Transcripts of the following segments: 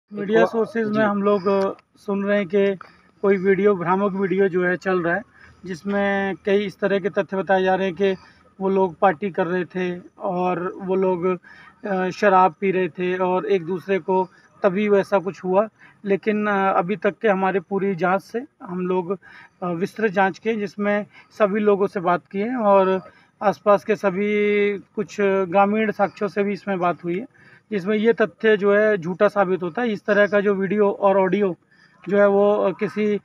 Media sources में हम लोग सुन रहे हैं कि कोई वीडियो, भ्रामक वीडियो जो है चल रहा है, जिसमें कई इस तरह के तथ्य बताए जा रहे हैं कि वो लोग पार्टी कर रहे थे और वो लोग शराब पी रहे थे और एक दूसरे को तभी वैसा कुछ हुआ। लेकिन अभी तक के हमारे पूरी जांच से हम लोग विस्तृत जांच किए, जिसमें सभी लोगों से बात की है और आसपास के सभी कुछ ग्रामीण साक्ष्यों से भी इसमें बात हुई है, जिसमें ये तथ्य जो है झूठा साबित होता है। इस तरह का जो वीडियो और ऑडियो जो है वो किसी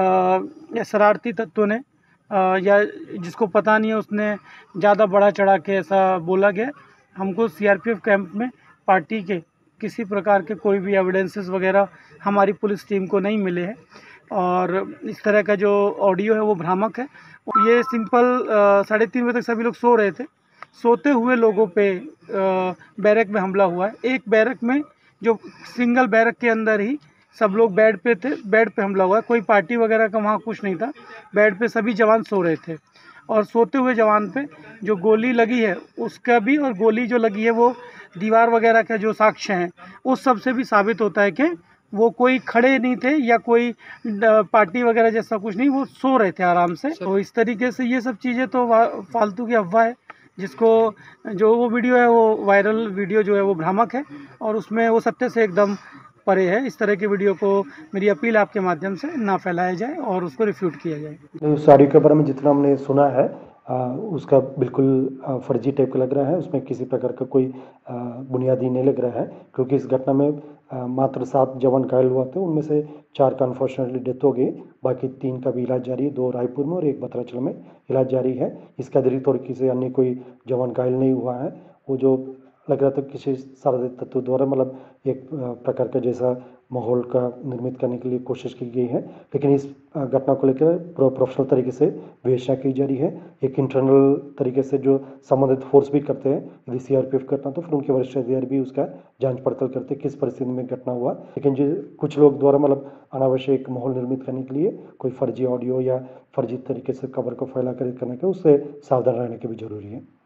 शरारती तत्व ने या जिसको पता नहीं है उसने ज़्यादा बढ़ा चढ़ा के ऐसा बोला गया। हमको सीआरपीएफ कैंप में पार्टी के किसी प्रकार के कोई भी एविडेंसेस वगैरह हमारी पुलिस टीम को नहीं मिले हैं और इस तरह का जो ऑडियो है वो भ्रामक है। ये सिंपल 3:30 बजे तक सभी लोग सो रहे थे, सोते हुए लोगों पे बैरक में हमला हुआ है। एक बैरक में, जो सिंगल बैरक के अंदर ही सब लोग बेड पे थे, बेड पे हमला हुआ है। कोई पार्टी वगैरह का वहाँ कुछ नहीं था, बेड पे सभी जवान सो रहे थे और सोते हुए जवान पे जो गोली लगी है उसका भी, और गोली जो लगी है वो दीवार वगैरह का जो साक्ष्य हैं उस सब से भी साबित होता है कि वो कोई खड़े नहीं थे या कोई पार्टी वगैरह जैसा कुछ नहीं, वो सो रहे थे आराम से। तो इस तरीके से ये सब चीज़ें तो फालतू की अफवाह है, जिसको जो वो वीडियो है वो वायरल वीडियो जो है वो भ्रामक है और उसमें वो सत्य से एकदम परे है। इस तरह की वीडियो को मेरी अपील आपके माध्यम से ना फैलाया जाए और उसको रिफ्यूट किया जाए। उस ऑडियो के बारे में जितना हमने सुना है उसका बिल्कुल फर्जी टाइप का लग रहा है। उसमें किसी प्रकार का कोई बुनियादी नहीं लग रहा है, क्योंकि इस घटना में मात्र 7 जवान घायल हुआ थे, उनमें से 4 का अनफॉर्चुनेटली डेथ हो गई। बाकी 3 का भी इलाज जारी है, 2 रायपुर में और 1 भद्राचल में इलाज जारी है। इसके अतिरिक्त और किसी अन्य कोई जवान घायल नहीं हुआ है। वो जो लग रहा था किसी शारीरिक तत्व द्वारा मतलब एक प्रकार का जैसा माहौल का निर्मित करने के लिए कोशिश की गई है, लेकिन इस घटना को लेकर प्रोफेशनल तरीके से विवेचना की जा रही है। एक इंटरनल तरीके से जो संबंधित फोर्स भी करते हैं, यदि सीआरपीएफ करता तो फिर उनके वरिष्ठ अधिकारी भी उसका जांच पड़ताल करते किस परिस्थिति में घटना हुआ। लेकिन जो कुछ लोग द्वारा मतलब अनावश्यक माहौल निर्मित करने के लिए कोई फर्जी ऑडियो या फर्जी तरीके से खबर को फैला कर करने के, उससे सावधान रहने की भी जरूरी है।